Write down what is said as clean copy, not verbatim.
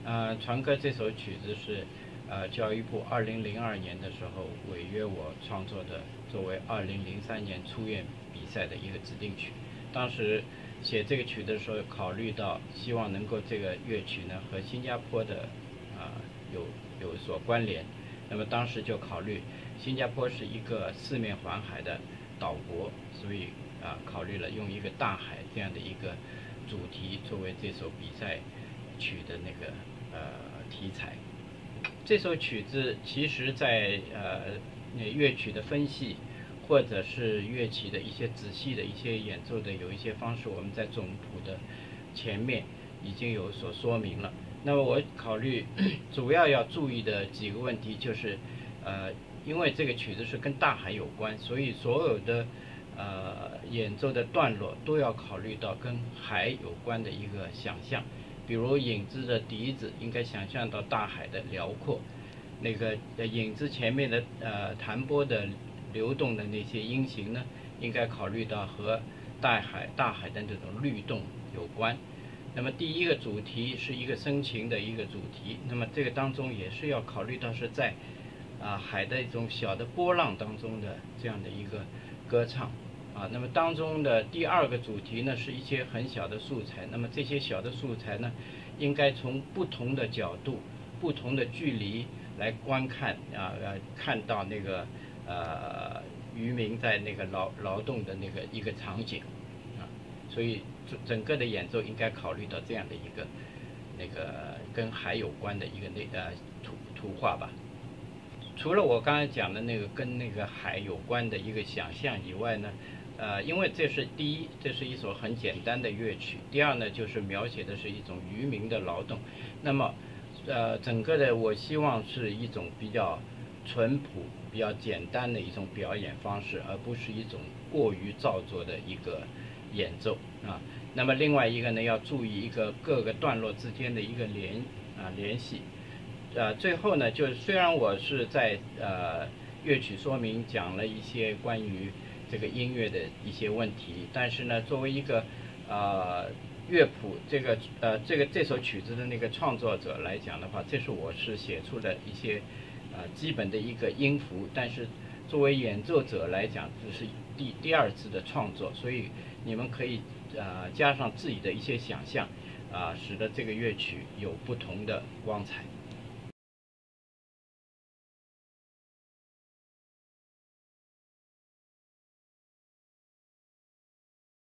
船歌这首曲子是教育部2002年的时候委约我创作的，作为2003年初院比赛的一个指定曲。当时写这个曲的时候，考虑到希望能够这个乐曲呢和新加坡的有所关联，那么当时就考虑新加坡是一个四面环海的岛国，所以考虑了用一个大海这样的一个主题作为这首比赛曲的那个题材。这首曲子其实在乐曲的分析，或者是乐器的一些仔细的一些演奏的有一些方式，我们在总谱的前面已经有所说明了。那么我考虑主要注意的几个问题就是，因为这个曲子是跟大海有关，所以所有的演奏的段落都要考虑到跟海有关的一个想象。比如影子的笛子应该想象到大海的辽阔，那个影子前面的弹拨的流动的那些音型呢，应该考虑到和大海的这种律动有关。那么第一个主题是一个深情的一个主题，那么这个当中也是要考虑到是在海的一种小的波浪当中的这样的一个歌唱。那么当中的第二个主题呢，是一些很小的素材。那么这些小的素材呢，应该从不同的角度、不同的距离来观看看到那个渔民在那个劳动的一个场景所以整个的演奏应该考虑到这样的一个跟海有关的一个图画吧。除了我刚才讲的那个跟那个海有关的一个想象以外呢，因为这是第一，这是一首很简单的乐曲；第二呢，就是描写的是一种渔民的劳动。那么，整个的我希望是一种比较淳朴、比较简单的一种表演方式，而不是一种过于造作的一个演奏那么另外一个呢，要注意一个各个段落之间的一个联系。最后呢，就是虽然我是在乐曲说明讲了一些关于这个音乐的一些问题，但是呢，作为一个乐谱这首曲子的那个创作者来讲的话，我是写出了一些基本的一个音符，但是作为演奏者来讲，这是第二次的创作，所以你们可以加上自己的一些想象使得这个乐曲有不同的光彩。